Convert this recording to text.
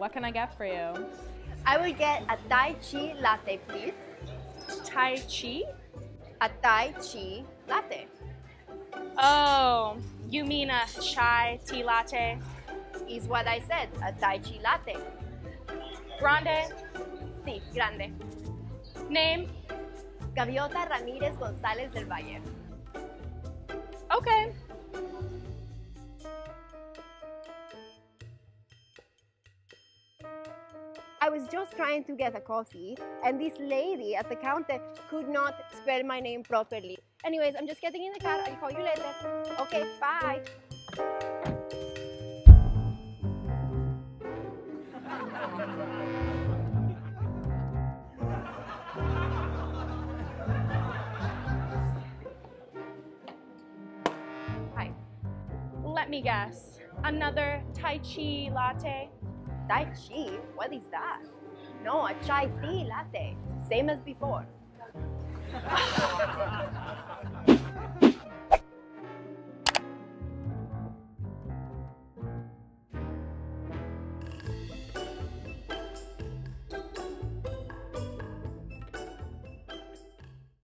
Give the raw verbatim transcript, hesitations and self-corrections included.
What can I get for you? I will get a Thai Chi latte, please. Tai Chi? A Thai Chi latte. Oh, you mean a chai tea latte? Is what I said, a Thai Chi latte. Grande? Sí, grande. Name? Gaviota Ramírez González del Valle. Okay. I was just trying to get a coffee, and this lady at the counter could not spell my name properly. Anyways, I'm just getting in the car. I'll call you later. Okay, bye. Hi. Let me guess. Another Tai Chi latte? Tai Chi? What is that? No, a chai tea latte. Same as before.